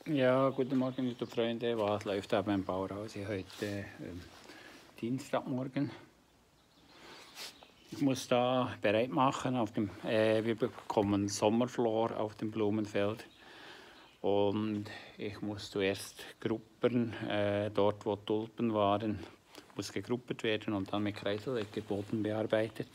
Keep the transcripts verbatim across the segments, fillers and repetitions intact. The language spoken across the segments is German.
Ja, guten Morgen, liebe Freunde. Was läuft da beim Bauhaus heute äh, Dienstagmorgen? Ich muss da bereit machen. Auf dem, äh, wir bekommen Sommerflor auf dem Blumenfeld. Und ich muss zuerst gruppern, äh, dort wo Tulpen waren, muss gegruppert werden und dann mit Kreisellegger Boden bearbeitet.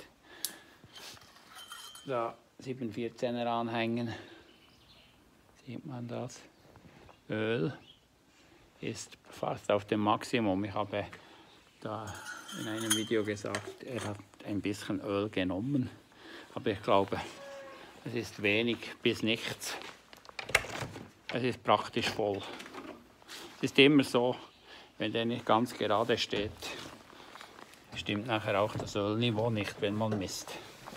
Da sieben vierzehner anhängen, sieht man das. Öl ist fast auf dem Maximum. Ich habe da in einem Video gesagt, er hat ein bisschen Öl genommen, aber ich glaube, es ist wenig bis nichts. Es ist praktisch voll. Es ist immer so, wenn der nicht ganz gerade steht, stimmt nachher auch das Ölniveau nicht, wenn man misst.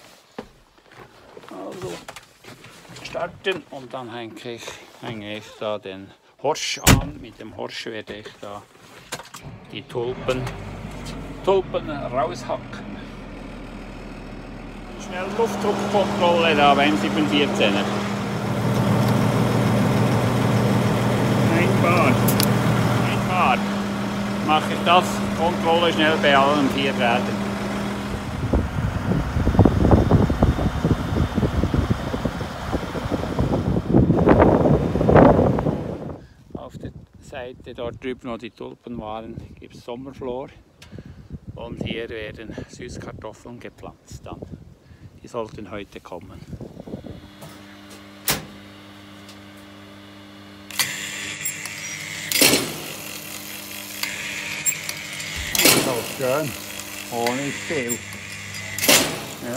Also starten und dann hänge ich, hänge ich da den Horsch an. Mit dem Horsch werde ich da die Tulpen, Tulpen raushacken. Schnell Luftdruckkontrolle da beim sieben vierzehner. Ein Bar. Ein Bar. Mache ich das, Kontrolle schnell bei allen vier Rädern. Seite dort drüben, wo die Tulpen waren, gibt es Sommerflor und hier werden Süßkartoffeln gepflanzt. Dann. Die sollten heute kommen. So schön, ohne viel. Ja.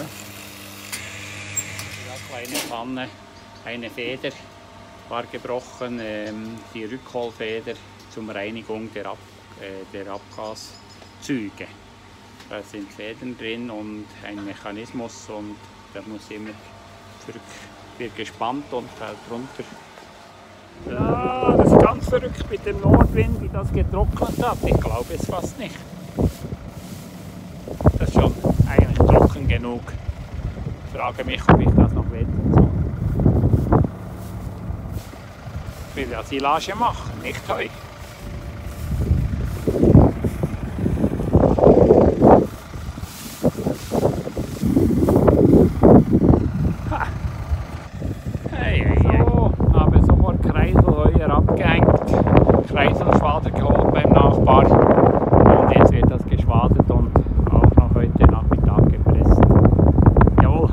Eine kleine Pfanne, eine Feder war gebrochen, ähm, die Rückholfeder zur Reinigung der, Ab äh, der Abgaszüge. Da sind Federn drin und ein Mechanismus und der muss immer zurück, wird gespannt und fällt runter. Ja, das ist ganz verrückt mit dem Nordwind, wie das getrocknet hat. Ich glaube es fast nicht. Das ist schon eigentlich trocken genug. Ich frage mich, ob ich das noch wetten soll. Ich will ja Silage machen, nicht Heu. Ha. Hey, hey, hey. So, habe sofort Kreiselheuer abgehängt, Kreiselschwader geholt beim Nachbar und jetzt wird das geschwadert und auch noch heute Nachmittag gepresst. Jawohl.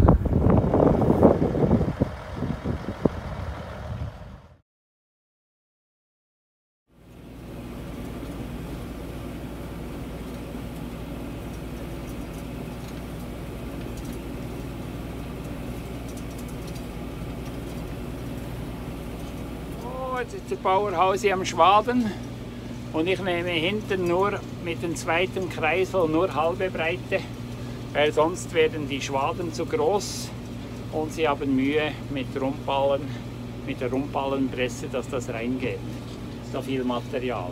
Jetzt ist der Bauerhausi am Schwaden und ich nehme hinten nur mit dem zweiten Kreisel nur halbe Breite, weil sonst werden die Schwaden zu groß und sie haben Mühe mit, Rumpallen, mit der Rumpallenpresse, dass das reingeht. Das ist da viel Material.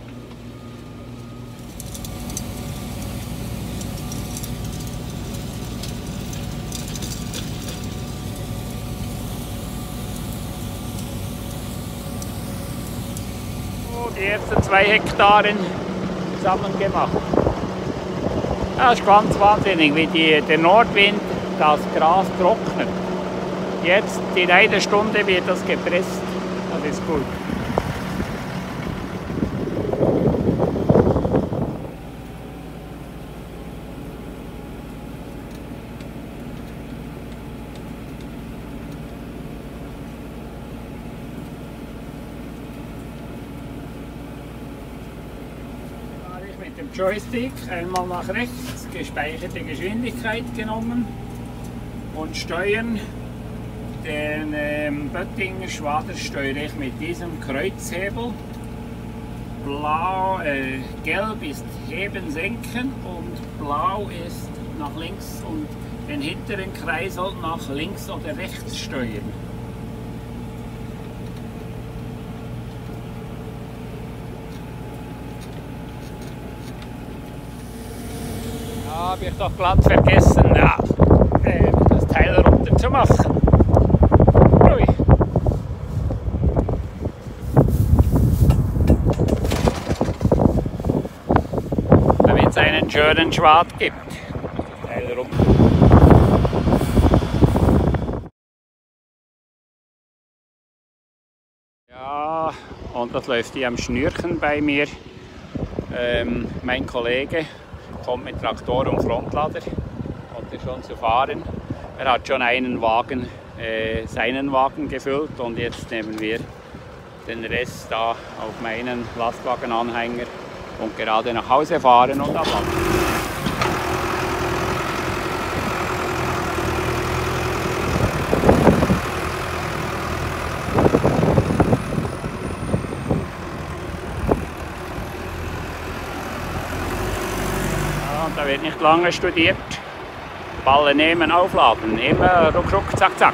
Die ersten zwei Hektaren zusammen gemacht. Das ist ganz wahnsinnig, wie die, der Nordwind das Gras trocknet. Jetzt in einer Stunde wird das gepresst. Das ist gut. Mit dem Joystick einmal nach rechts, gespeicherte Geschwindigkeit genommen und steuern. Den ähm, Böttinger Schwader steuere ich mit diesem Kreuzhebel. Blau, äh, gelb ist heben, senken und blau ist nach links und den hinteren Kreisel nach links oder rechts steuern. Habe ich doch glatt vergessen, ja, äh, das Teil runter zu machen. Ui. einen schönen Schwad gibt. Teil rum. Ja, und das läuft hier am Schnürchen bei mir. Ähm, mein Kollege kommt mit Traktor und Frontlader und ist schon zu fahren. Er hat schon einen Wagen, äh, seinen Wagen gefüllt und jetzt nehmen wir den Rest da auf meinen Lastwagenanhänger und gerade nach Hause fahren und abladen. Ja, und da wird nicht lange studiert. Ballen nehmen, aufladen, immer ruck, ruck, zack, zack.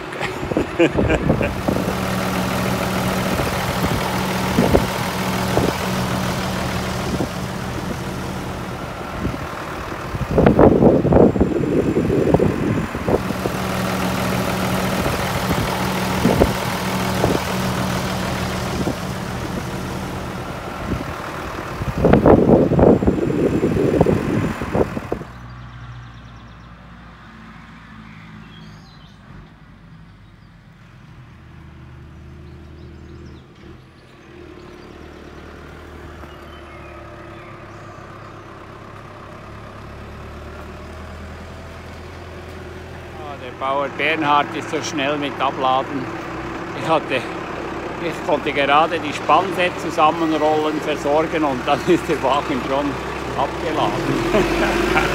Der Bauer Bernhard ist so schnell mit Abladen. Ich, hatte, ich konnte gerade die Spannset zusammenrollen, versorgen und dann ist der Wagen schon abgeladen.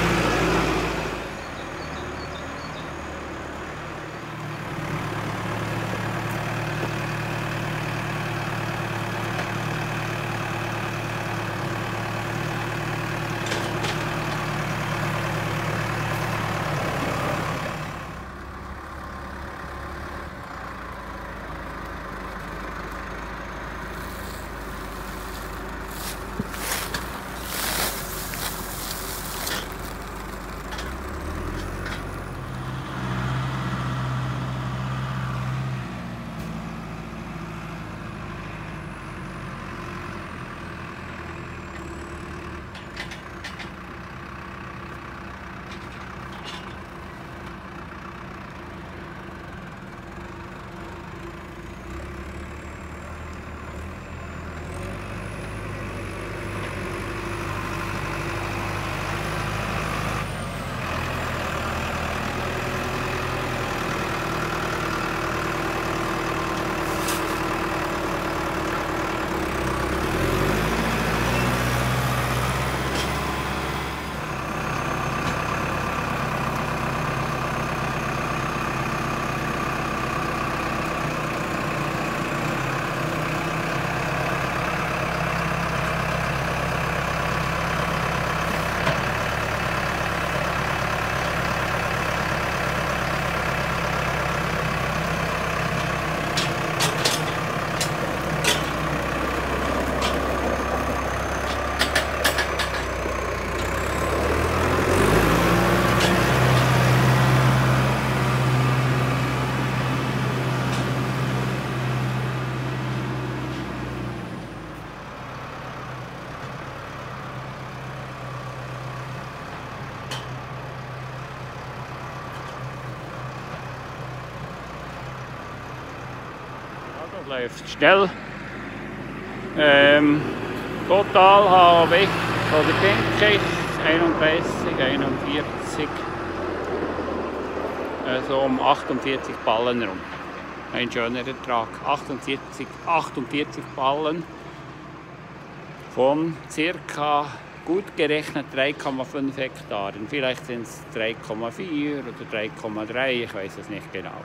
Läuft schnell. Ähm, total habe ich, oder denke ich, einunddreißig, einundvierzig, also um achtundvierzig Ballen rum. Ein schöner Ertrag. achtundvierzig, achtundvierzig Ballen von circa gut gerechnet drei Komma fünf Hektaren. Vielleicht sind es drei Komma vier oder drei Komma drei, ich weiß es nicht genau.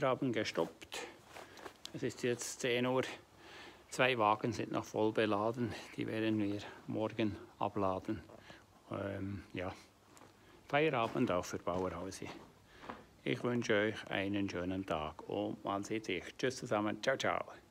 haben gestoppt. Es ist jetzt zehn Uhr. Zwei Wagen sind noch voll beladen. Die werden wir morgen abladen. Ähm, ja. Feierabend auch für Bauerhausi. Ich wünsche euch einen schönen Tag und man sieht sich. Tschüss zusammen. Ciao, ciao.